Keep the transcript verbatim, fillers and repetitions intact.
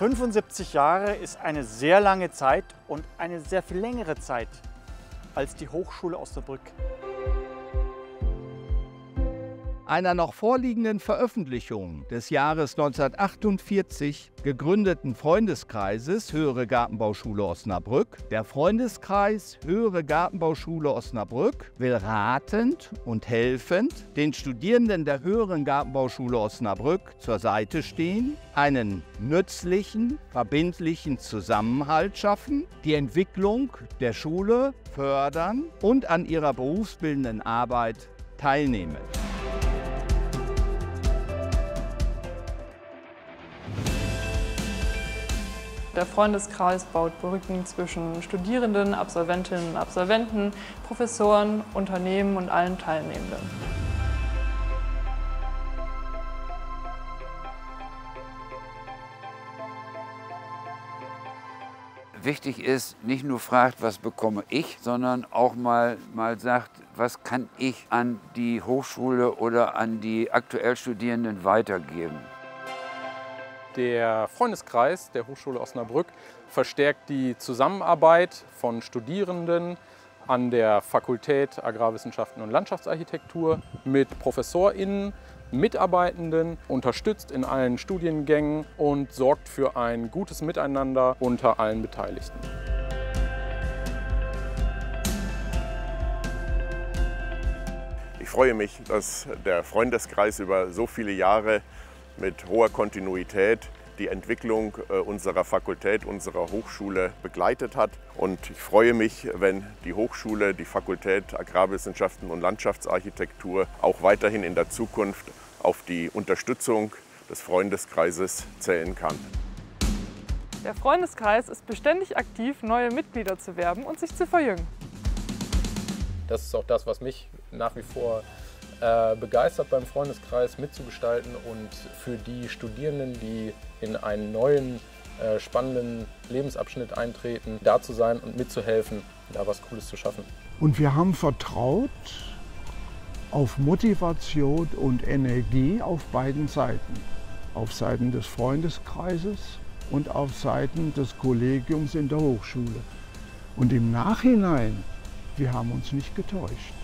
fünfundsiebzig Jahre ist eine sehr lange Zeit und eine sehr viel längere Zeit als die Hochschule Osnabrück. Einer noch vorliegenden Veröffentlichung des Jahres neunzehnhundertachtundvierzig gegründeten Freundeskreises Höhere Gartenbauschule Osnabrück. Der Freundeskreis Höhere Gartenbauschule Osnabrück will ratend und helfend den Studierenden der Höheren Gartenbauschule Osnabrück zur Seite stehen, einen nützlichen, verbindlichen Zusammenhalt schaffen, die Entwicklung der Schule fördern und an ihrer berufsbildenden Arbeit teilnehmen. Der Freundeskreis baut Brücken zwischen Studierenden, Absolventinnen und Absolventen, Professoren, Unternehmen und allen Teilnehmenden. Wichtig ist, nicht nur fragt, was bekomme ich, sondern auch mal, mal sagt, was kann ich an die Hochschule oder an die aktuell Studierenden weitergeben. Der Freundeskreis der Hochschule Osnabrück verstärkt die Zusammenarbeit von Studierenden an der Fakultät Agrarwissenschaften und Landschaftsarchitektur mit ProfessorInnen, Mitarbeitenden, unterstützt in allen Studiengängen und sorgt für ein gutes Miteinander unter allen Beteiligten. Ich freue mich, dass der Freundeskreis über so viele Jahre mit hoher Kontinuität die Entwicklung unserer Fakultät, unserer Hochschule begleitet hat. Und ich freue mich, wenn die Hochschule, die Fakultät Agrarwissenschaften und Landschaftsarchitektur auch weiterhin in der Zukunft auf die Unterstützung des Freundeskreises zählen kann. Der Freundeskreis ist beständig aktiv, neue Mitglieder zu werben und sich zu verjüngen. Das ist auch das, was mich nach wie vor äh, begeistert, beim Freundeskreis mitzugestalten und für die Studierenden, die in einen neuen, äh, spannenden Lebensabschnitt eintreten, da zu sein und mitzuhelfen, da was Cooles zu schaffen. Und wir haben vertraut auf Motivation und Energie auf beiden Seiten. Auf Seiten des Freundeskreises und auf Seiten des Kollegiums in der Hochschule. Und im Nachhinein, wir haben uns nicht getäuscht.